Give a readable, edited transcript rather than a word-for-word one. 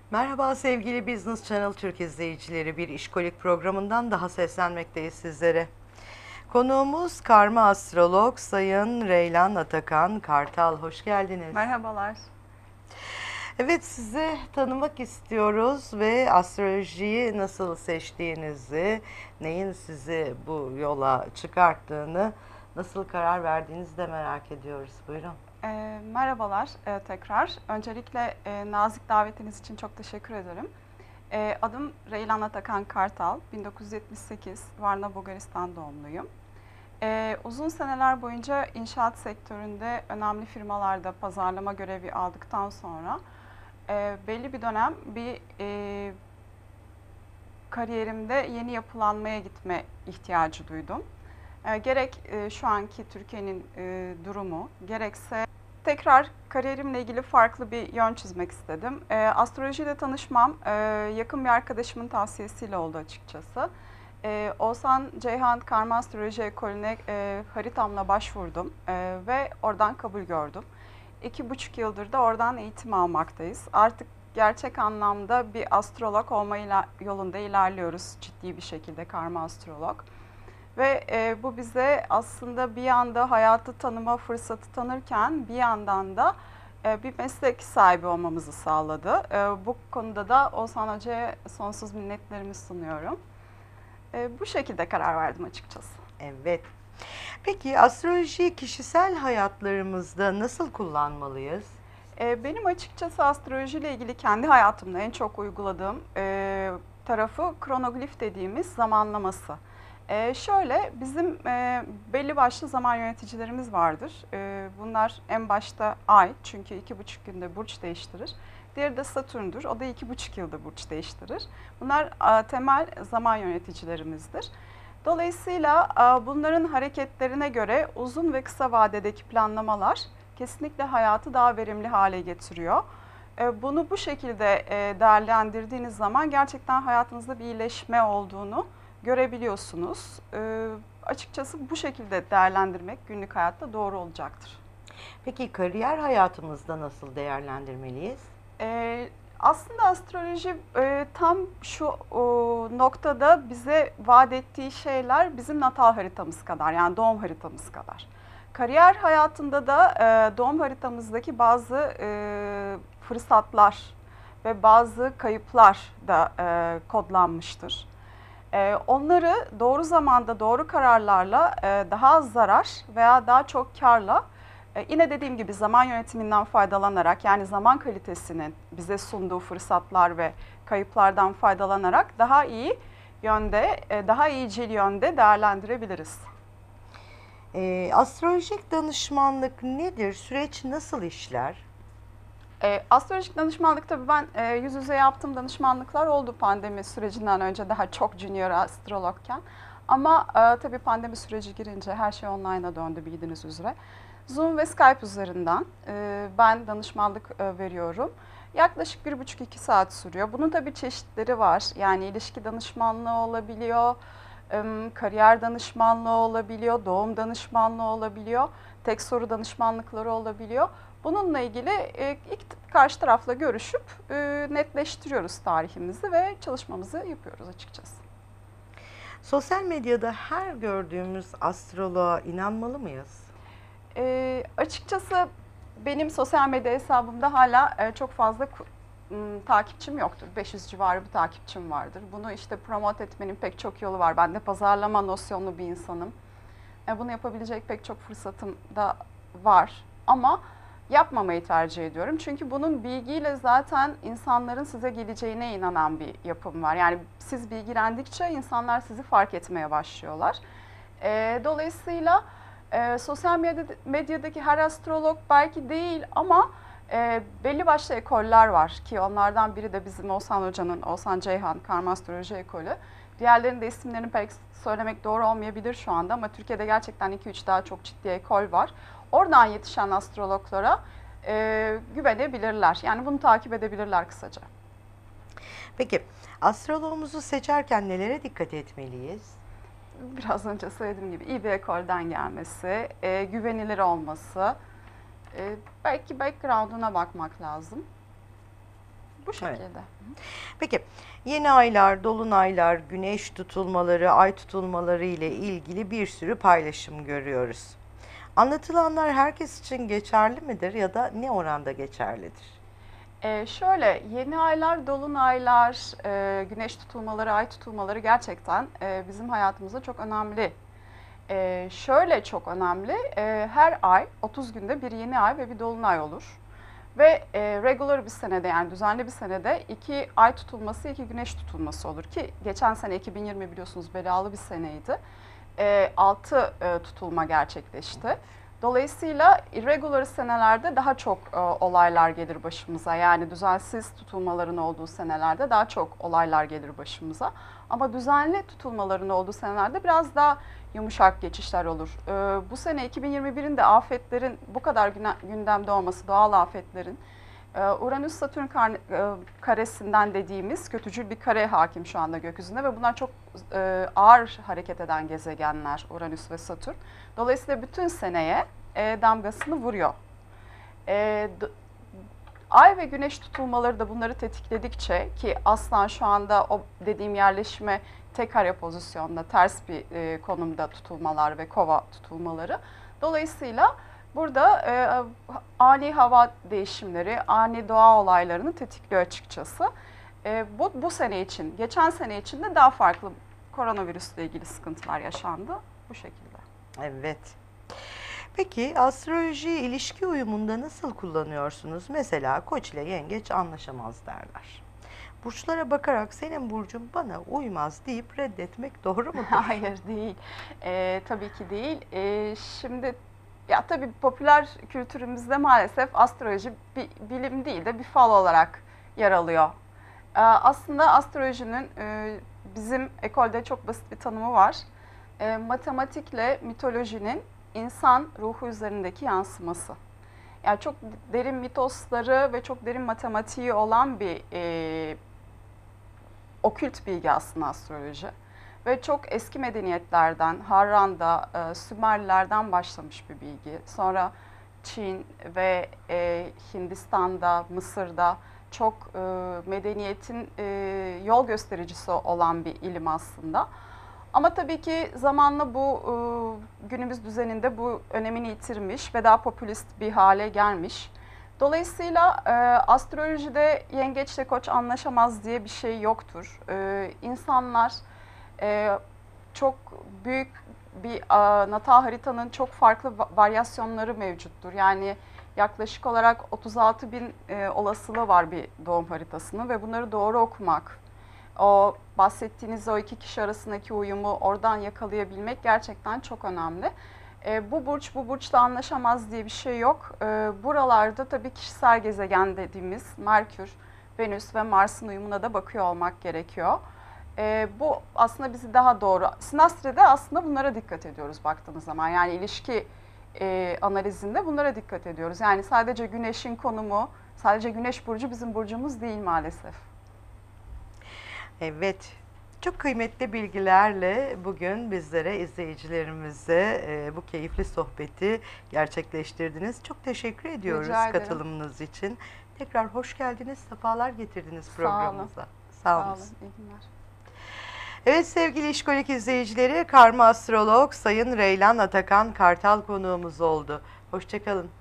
Merhaba sevgili Business Channel Türk izleyicileri. Bir işkolik programından daha seslenmekteyiz sizlere. Konuğumuz karma astrolog Sayın Reylan Atakan Kartal. Hoş geldiniz. Merhabalar. Evet, sizi tanımak istiyoruz ve astrolojiyi nasıl seçtiğinizi, neyin sizi bu yola çıkarttığını, nasıl karar verdiğinizi de merak ediyoruz. Buyurun. Merhabalar tekrar. Öncelikle nazik davetiniz için çok teşekkür ederim. Adım Reylan Atakan Kartal, 1978 Varna, Bulgaristan doğumluyum. Uzun seneler boyunca inşaat sektöründe önemli firmalarda pazarlama görevi aldıktan sonra belli bir dönem kariyerimde yeni yapılanmaya gitme ihtiyacı duydum. Gerek şu anki Türkiye'nin durumu, gerekse tekrar kariyerimle ilgili farklı bir yön çizmek istedim. Astrolojiyle tanışmam yakın bir arkadaşımın tavsiyesiyle oldu açıkçası. Oğuzhan Ceyhan Karma Astroloji Ekolü'ne haritamla başvurdum ve oradan kabul gördüm. 2,5 yıldır da oradan eğitim almaktayız. Artık gerçek anlamda bir astrolog olma yolunda ilerliyoruz ciddi bir şekilde, karma astrolog. Ve bu bize aslında bir yanda hayatı tanıma fırsatı tanırken bir yandan da bir meslek sahibi olmamızı sağladı. Bu konuda da Oğuzhan Hoca'ya sonsuz minnetlerimi sunuyorum. Bu şekilde karar verdim açıkçası. Evet. Peki astrolojiyi kişisel hayatlarımızda nasıl kullanmalıyız? Benim açıkçası astrolojiyle ilgili kendi hayatımda en çok uyguladığım tarafı kronoglif dediğimiz zamanlaması. Şöyle, bizim belli başlı zaman yöneticilerimiz vardır. Bunlar en başta Ay, çünkü 2,5 günde burç değiştirir. Diğeri de Satürn'dür, o da 2,5 yılda burç değiştirir. Bunlar temel zaman yöneticilerimizdir. Dolayısıyla bunların hareketlerine göre uzun ve kısa vadedeki planlamalar kesinlikle hayatı daha verimli hale getiriyor. Bunu bu şekilde değerlendirdiğiniz zaman gerçekten hayatınızda bir iyileşme olduğunu görebiliyorsunuz. Açıkçası bu şekilde değerlendirmek günlük hayatta doğru olacaktır. Peki kariyer hayatımızda nasıl değerlendirmeliyiz? Aslında astroloji tam şu noktada bize vaat ettiği şeyler bizim natal haritamız kadar, yani doğum haritamız kadar. Kariyer hayatında da doğum haritamızdaki bazı fırsatlar ve bazı kayıplar da kodlanmıştır. Onları doğru zamanda doğru kararlarla daha az zarar veya daha çok karla, yine dediğim gibi zaman yönetiminden faydalanarak, yani zaman kalitesinin bize sunduğu fırsatlar ve kayıplardan faydalanarak daha iyi yönde, daha iyicil yönde değerlendirebiliriz. Astrolojik danışmanlık nedir? Süreç nasıl işler? Astrolojik danışmanlık, tabii ben yüz yüze yaptığım danışmanlıklar oldu pandemi sürecinden önce, daha çok junior astrologken. Ama tabii pandemi süreci girince her şey online'a döndü bildiğiniz üzere. Zoom ve Skype üzerinden ben danışmanlık veriyorum. Yaklaşık 1,5-2 saat sürüyor. Bunun tabii çeşitleri var. Yani ilişki danışmanlığı olabiliyor, kariyer danışmanlığı olabiliyor, doğum danışmanlığı olabiliyor, tek soru danışmanlıkları olabiliyor. Bununla ilgili ilk karşı tarafla görüşüp netleştiriyoruz tarihimizi ve çalışmamızı yapıyoruz açıkçası. Sosyal medyada her gördüğümüz astroloğa inanmalı mıyız? Açıkçası benim sosyal medya hesabımda hala çok fazla takipçim yoktur. 500 civarı bir takipçim vardır. Bunu işte promote etmenin pek çok yolu var. Ben de pazarlama nosyonlu bir insanım. Bunu yapabilecek pek çok fırsatım da var. Ama yapmamayı tercih ediyorum. Çünkü bunun bilgiyle zaten insanların size geleceğine inanan bir yapım var. Yani siz bilgilendikçe insanlar sizi fark etmeye başlıyorlar. Dolayısıyla sosyal medyadaki her astrolog belki değil ama belli başlı ekoller var ki onlardan biri de bizim Oğuzhan Hoca'nın, Oğuzhan Ceyhan Karma Astroloji Ekolü. Diğerlerinin de isimlerini pek söylemek doğru olmayabilir şu anda ama Türkiye'de gerçekten 2-3 daha çok ciddi ekol var. Oradan yetişen astrologlara güvenebilirler. Yani bunu takip edebilirler kısaca. Peki astroloğumuzu seçerken nelere dikkat etmeliyiz? Biraz önce söylediğim gibi iyi bir ekolden gelmesi, güvenilir olması, belki background'una bakmak lazım. Bu şekilde. Peki yeni aylar, dolunaylar, güneş tutulmaları, ay tutulmaları ile ilgili bir sürü paylaşım görüyoruz. Anlatılanlar herkes için geçerli midir ya da ne oranda geçerlidir? Şöyle yeni aylar, dolunaylar, güneş tutulmaları, ay tutulmaları gerçekten bizim hayatımızda çok önemli. Şöyle çok önemli, her ay 30 günde bir yeni ay ve bir dolunay olur. Ve regular bir senede, yani düzenli bir senede 2 ay tutulması, 2 güneş tutulması olur ki geçen sene 2020 biliyorsunuz belalı bir seneydi. 6 tutulma gerçekleşti. Dolayısıyla irregular senelerde daha çok olaylar gelir başımıza. Yani düzensiz tutulmaların olduğu senelerde daha çok olaylar gelir başımıza. Ama düzenli tutulmaların olduğu senelerde biraz daha yumuşak geçişler olur. Bu sene 2021'in de afetlerin bu kadar gündemde olması, doğal afetlerin, Uranüs-Satürn karesinden dediğimiz kötücül bir kare hakim şu anda gökyüzünde ve bunlar çok ağır hareket eden gezegenler Uranüs ve Satürn. Dolayısıyla bütün seneye damgasını vuruyor. Ay ve güneş tutulmaları da bunları tetikledikçe, ki Aslan şu anda o dediğim yerleşime tek kare pozisyonda, ters bir konumda tutulmalar ve Kova tutulmaları. Dolayısıyla burada ani hava değişimleri, ani doğa olaylarını tetikliyor açıkçası. Bu sene için, geçen sene için de daha farklı koronavirüsle ilgili sıkıntılar yaşandı bu şekilde. Evet. Peki astrolojiyi ilişki uyumunda nasıl kullanıyorsunuz? Mesela Koç ile Yengeç anlaşamaz derler. Burçlara bakarak senin burcun bana uymaz deyip reddetmek doğru mudur? Hayır, değil. Tabii ki değil. Şimdi ya tabii popüler kültürümüzde maalesef astroloji bir bilim değil de bir fal olarak yer alıyor. Aslında astrolojinin bizim ekolde çok basit bir tanımı var. Matematikle mitolojinin insan ruhu üzerindeki yansıması. Yani çok derin mitosları ve çok derin matematiği olan bir okült bilgi aslında astroloji. Ve çok eski medeniyetlerden, Harran'da, Sümerlilerden başlamış bir bilgi. Sonra Çin ve Hindistan'da, Mısır'da çok medeniyetin yol göstericisi olan bir ilim aslında. Ama tabii ki zamanla bu günümüz düzeninde bu önemini yitirmiş ve daha popülist bir hale gelmiş. Dolayısıyla astrolojide yengeçle koç anlaşamaz diye bir şey yoktur. İnsanlar çok büyük bir natal haritanın çok farklı varyasyonları mevcuttur. Yani yaklaşık olarak 36 bin olasılığı var bir doğum haritasının ve bunları doğru okumak, o bahsettiğiniz o iki kişi arasındaki uyumu oradan yakalayabilmek gerçekten çok önemli. Bu burç bu burçla anlaşamaz diye bir şey yok. Buralarda tabii kişisel gezegen dediğimiz Merkür, Venüs ve Mars'ın uyumuna da bakıyor olmak gerekiyor. Bu aslında bizi daha doğru. Sinastri'de aslında bunlara dikkat ediyoruz baktığımız zaman. Yani ilişki analizinde bunlara dikkat ediyoruz. Yani sadece Güneş'in konumu, sadece Güneş burcu bizim burcumuz değil maalesef. Evet. Çok kıymetli bilgilerle bugün bizlere, izleyicilerimize bu keyifli sohbeti gerçekleştirdiniz. Çok teşekkür ediyoruz Rica ederim. katılımınız için. Tekrar hoş geldiniz, sefalar getirdiniz Sağ programımıza. olun. Sağ Sağ olun. olun. İyi günler. Evet sevgili İşkolik izleyicileri, karma astrolog Sayın Reylan Atakan Kartal konuğumuz oldu. Hoşça kalın.